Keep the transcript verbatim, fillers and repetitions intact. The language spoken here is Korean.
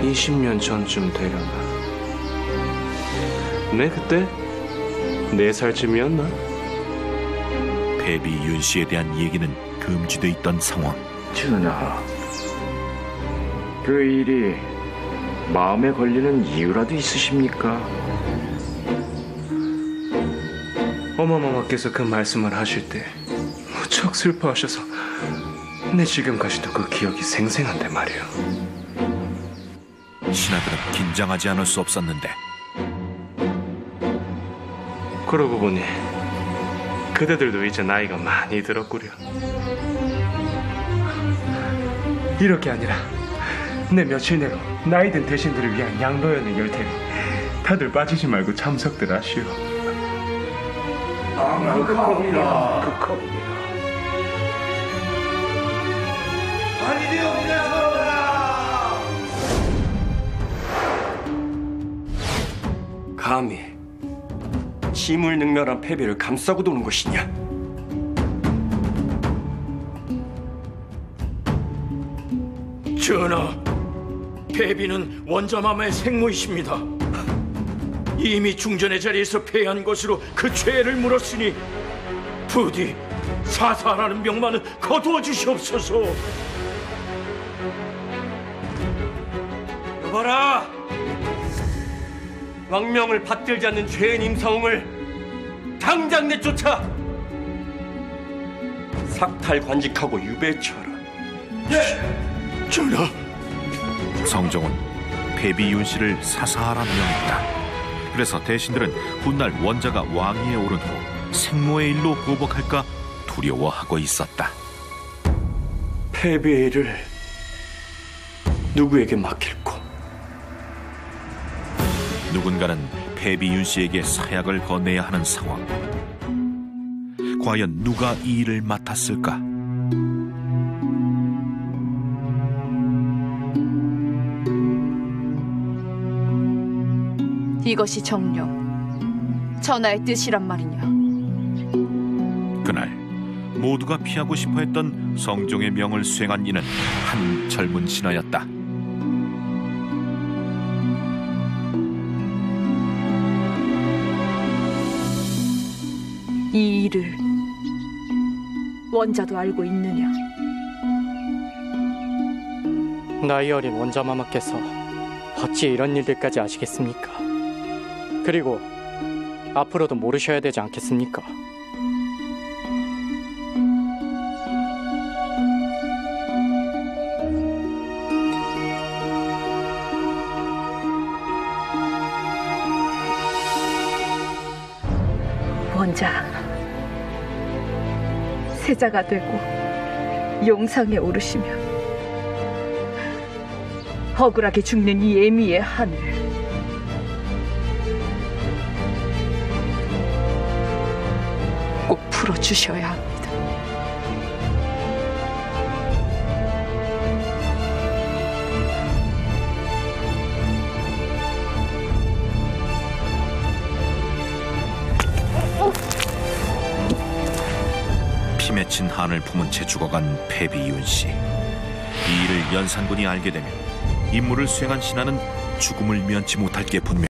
이십 년 전쯤 되려나. 내 그때 네 살쯤이었나? 패비 윤 씨에 대한 얘기는 금지돼 있던 상황. 전하, 그 일이 마음에 걸리는 이유라도 있으십니까? 어머마마께서 그 말씀을 하실 때 무척 슬퍼하셔서 내 지금까지도 그 기억이 생생한데 말이에요. 신하들은 긴장하지 않을 수 없었는데, 그러고 보니 그대들도 이제 나이가 많이 들었구려. 이렇게 아니라 내 며칠 내로 나이든 대신들을 위한 양로연을 열 테니 다들 빠지지 말고 참석들 하시오. 아, 극합니다. 극합니다. 아니 되옵니다, 전하. 감히 지물능멸한 패배를 감싸고 도는 것이냐? 전하, 패비는 원자마마의 생모이십니다. 이미 중전의 자리에서 패한 것으로 그 죄를 물었으니 부디 사사라는 명만은 거두어 주시옵소서. 여봐라! 왕명을 받들지 않는 죄인 임사홍을 당장 내쫓아 삭탈 관직하고 유배처하라. 예, 전하. 성종은 패비 윤 씨를 사사하라 명했다. 그래서 대신들은 훗날 원자가 왕위에 오른 후 생모의 일로 보복할까 두려워하고 있었다. 패배의 일을 누구에게 맡길꼬? 누군가는 패비 윤 씨에게 사약을 건네야 하는 상황. 과연 누가 이 일을 맡았을까? 이것이 정녕 전하의 뜻이란 말이냐? 그날 모두가 피하고 싶어했던 성종의 명을 수행한 이는 한 젊은 신하였다. 이 일을 원자도 알고 있느냐? 나이 어린 원자마마께서 어찌 이런 일들까지 아시겠습니까? 그리고 앞으로도 모르셔야 되지 않겠습니까? 원자, 세자가 되고 용상에 오르시면 억울하게 죽는 이 애미의 한을 꼭 풀어주셔야 합니다. 피 맺힌 한을 품은 채 죽어간 패비 윤 씨. 이 일을 연산군이 알게 되면 임무를 수행한 신하는 죽음을 면치 못할 게 분명.